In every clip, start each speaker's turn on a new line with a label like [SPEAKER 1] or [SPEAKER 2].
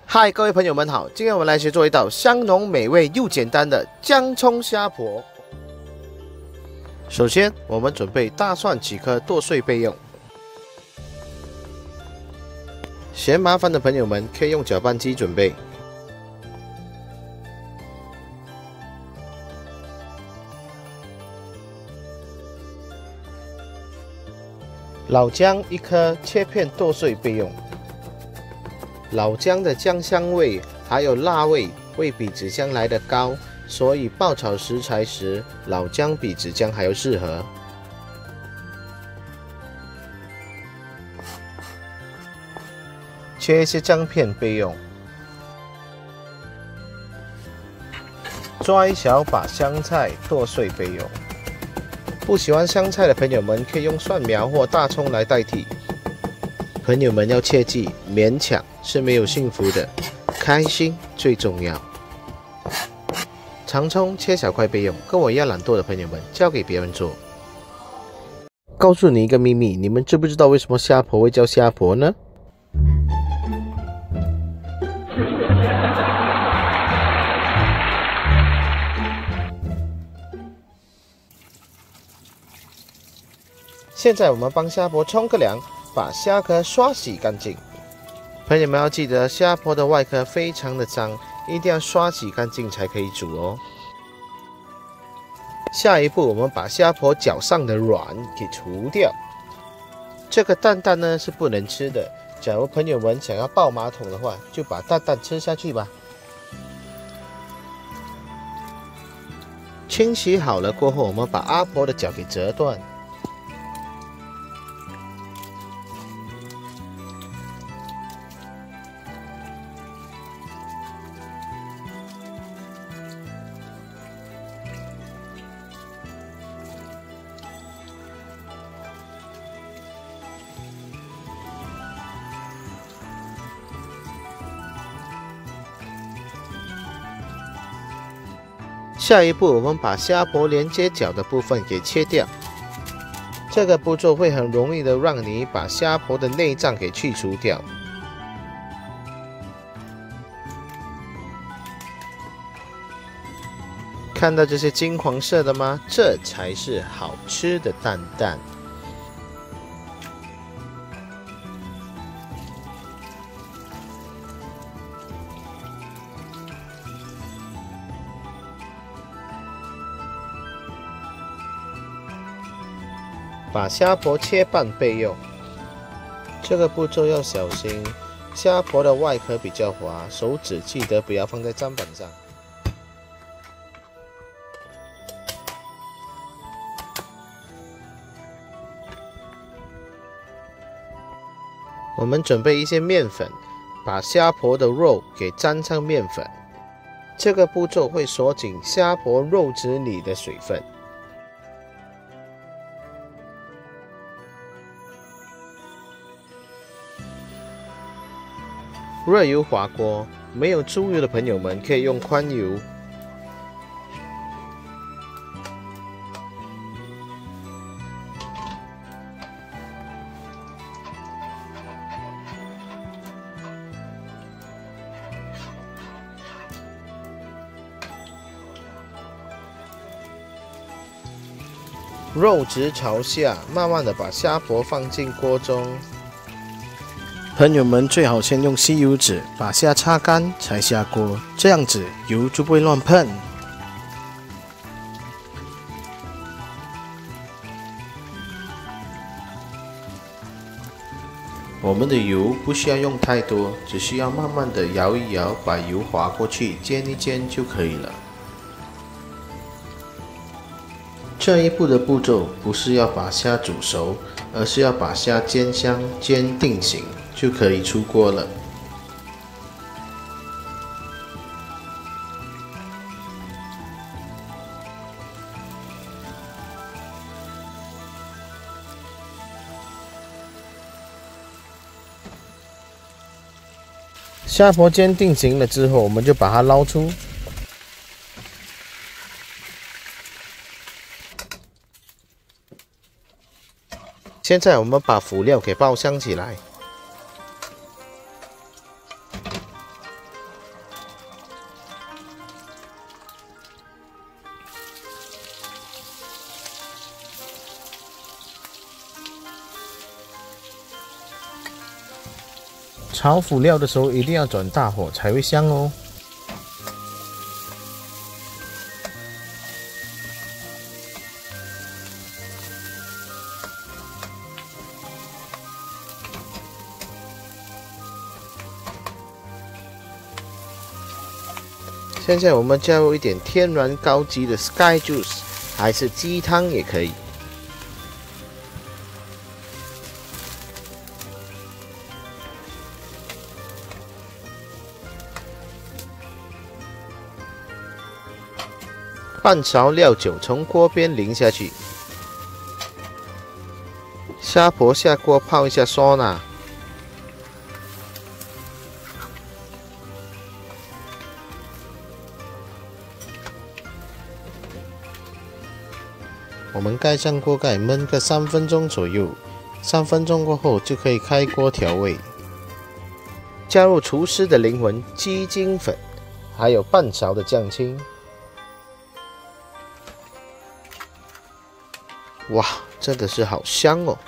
[SPEAKER 1] 嗨，各位朋友们好，今天我们来学做一道香浓美味又简单的姜葱虾婆。首先，我们准备大蒜几颗剁碎备用。嫌麻烦的朋友们可以用搅拌机准备。老姜1颗，切片剁碎备用。 老姜的姜香味还有辣味会比紫姜来得高，所以爆炒食材时，老姜比紫姜还要适合。切一些姜片备用。抓一小把香菜剁碎备用。不喜欢香菜的朋友们可以用蒜苗或大葱来代替。 朋友们要切记，勉强是没有幸福的，开心最重要。长葱切小块备用，跟我一样懒惰的朋友们，交给别人做。告诉你一个秘密，你们知不知道为什么虾婆会叫虾婆呢？现在我们帮虾婆冲个凉。 把虾壳刷洗干净，朋友们要记得，虾婆的外壳非常的脏，一定要刷洗干净才可以煮哦。下一步，我们把虾婆脚上的卵给除掉。这个蛋蛋呢是不能吃的，假如朋友们想要抱马桶的话，就把蛋蛋吃下去吧。清洗好了过后，我们把阿婆的脚给折断。 下一步，我们把虾婆连接脚的部分给切掉。这个步骤会很容易的让你把虾婆的内脏给去除掉。看到这些金黄色的吗？这才是好吃的蛋蛋。 把虾婆切半备用，这个步骤要小心，虾婆的外壳比较滑，手指记得不要放在砧板上。我们准备一些面粉，把虾婆的肉给沾上面粉，这个步骤会锁紧虾婆肉质里的水分。 热油滑锅，没有猪油的朋友们可以用宽油。肉质朝下，慢慢的把虾婆放进锅中。 朋友们最好先用吸油纸把虾擦干才下锅，这样子油就不会乱喷。我们的油不需要用太多，只需要慢慢的摇一摇，把油滑过去，煎一煎就可以了。这一步的步骤不是要把虾煮熟，而是要把虾煎香、煎定型。 就可以出锅了。虾婆煎定型了之后，我们就把它捞出。现在我们把辅料给爆香起来。 炒辅料的时候一定要转大火才会香哦。现在我们加入一点天然高级的 Sky Juice， 还是鸡汤也可以。半勺料酒从锅边淋下去，虾婆下锅泡一下酸奶。我们盖上锅盖焖个3分钟左右，3分钟过后就可以开锅调味。加入厨师的灵魂鸡精粉，还有半勺的酱青。哇，真的是好香哦！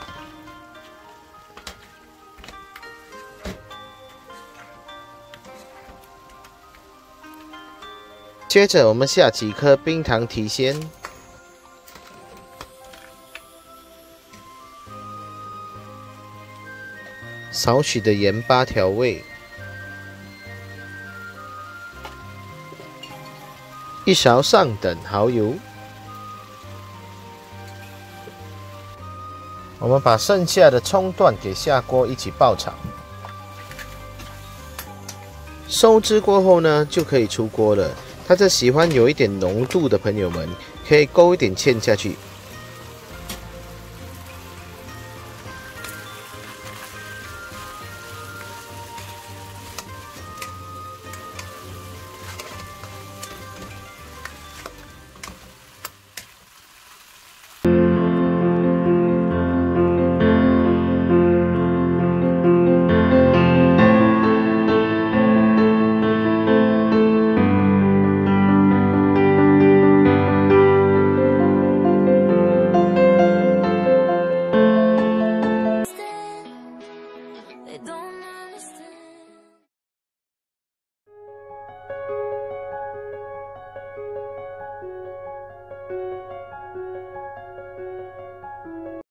[SPEAKER 1] 接着我们下几颗冰糖提鲜，少许的盐巴调味，一勺上等蚝油。我们把剩下的葱段给下锅一起爆炒，收汁过后呢，就可以出锅了。它这喜欢有一点浓度的朋友们，可以勾一点芡下去，